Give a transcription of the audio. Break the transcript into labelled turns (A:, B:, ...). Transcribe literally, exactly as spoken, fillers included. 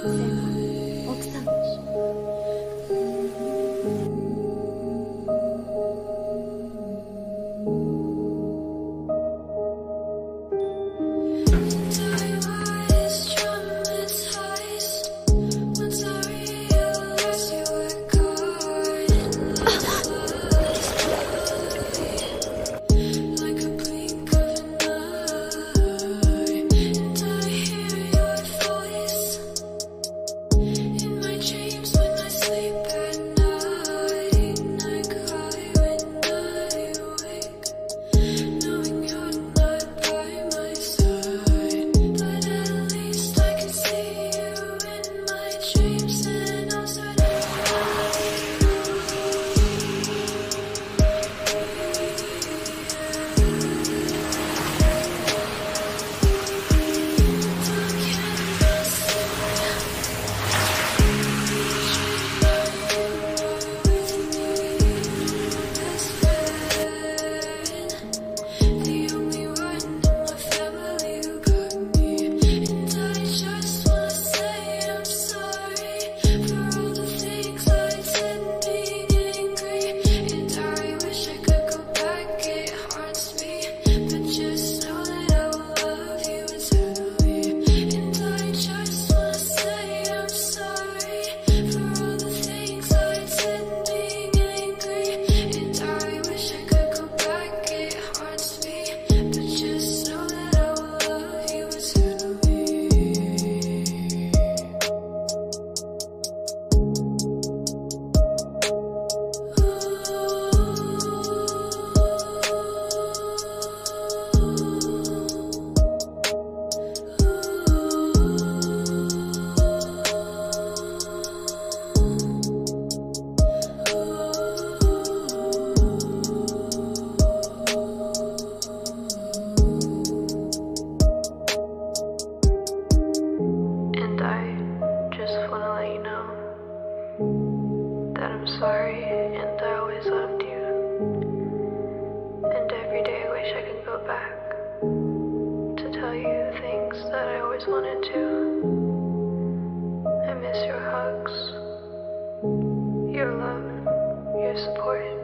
A: 先輩、奥さん。
B: I'm sorry, and I always loved you. And every day I wish I could go back to tell you the things that I always wanted to. I miss your hugs, your love, your support.